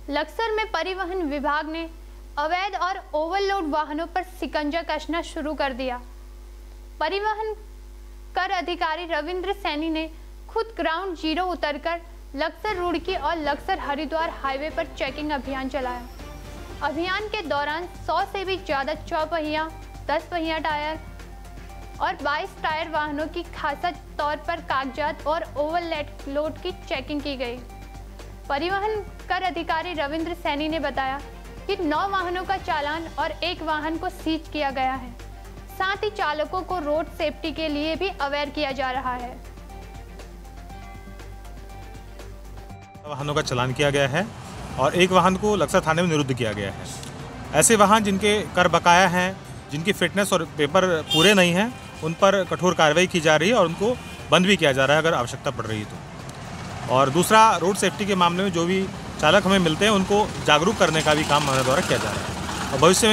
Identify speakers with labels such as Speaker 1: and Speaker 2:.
Speaker 1: लक्सर में परिवहन विभाग ने अवैध और ओवरलोड वाहनों पर शिकंजा कसना शुरू कर दिया। परिवहन कर अधिकारी रविंद्र सैनी ने खुद ग्राउंड जीरो उतरकर लक्सर रुड़की और लक्सर हरिद्वार हाईवे पर चेकिंग अभियान चलाया। अभियान के दौरान 100 से भी ज़्यादा चौपहिया, 10 पहिया टायर और 22 टायर वाहनों की खासा तौर पर कागजात और ओवरलोड की चेकिंग की गई। परिवहन कर अधिकारी रविंद्र सैनी ने बताया कि 9 वाहनों का चालान और 1 वाहन को सीज किया गया है। साथ ही चालकों को रोड सेफ्टी के लिए भी अवेयर किया जा रहा है।
Speaker 2: वाहनों का चालान किया गया है और 1 वाहन को लक्सर थाने में निरुद्ध किया गया है। ऐसे वाहन जिनके कर बकाया हैं, जिनकी फिटनेस और पेपर पूरे नहीं हैं, उन पर कठोर कार्रवाई की जा रही है और उनको बंद भी किया जा रहा है अगर आवश्यकता पड़ रही है तो। और दूसरा, रोड सेफ्टी के मामले में जो भी चालक हमें मिलते हैं उनको जागरूक करने का भी काम हमारे द्वारा किया जा रहा है और भविष्य में